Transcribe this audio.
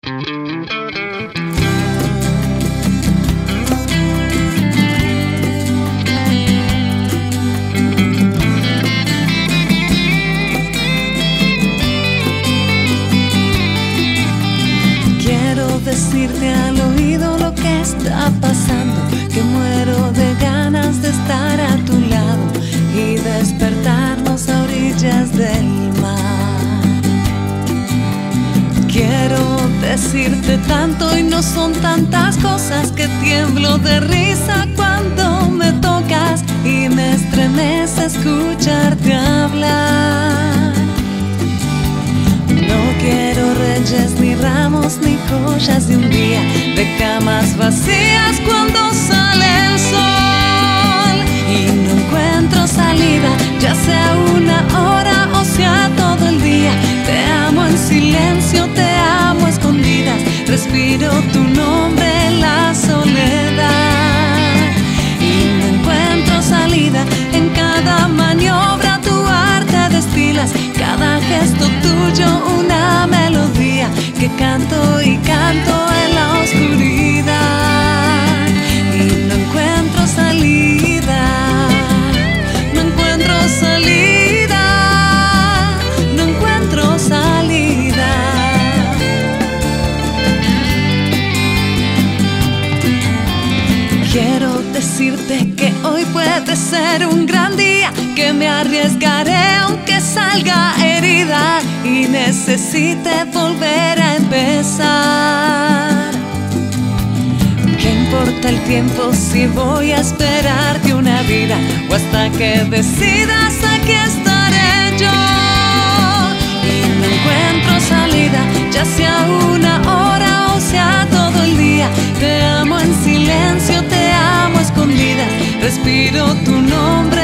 Quiero decirte al oído lo que está pasando, que muero de ganas de estar a tu lado y despertarnos a orillas del mar. Quiero decirte tanto y no son tantas cosas que tiemblo de risa cuando me tocas y me estremece escucharte hablar. No quiero reyes, ni ramos, ni joyas de un día, de camas vacías cuando sale el sol. Y no encuentro salida, ya sea una hora o sea todo el día. Te amo en silencio, te amo a escondidas, respiro tu nombre en la soledad. Y no encuentro salida, en cada maniobra tu arte destilas, cada gesto tuyo una melodía que canto y canto en la oscuridad. Y no encuentro salida, no encuentro salida, no encuentro salida. Quiero decirte que hoy puede ser un gran día, que me arriesgaré aunque salga herida y necesite volver a empezar. ¿Qué importa el tiempo si voy a esperarte una vida? O hasta que decidas, aquí estaré yo. Y no encuentro salida, ya sea una hora o sea todo el día. Te amo en silencio, te amo a escondidas, respiro tu nombre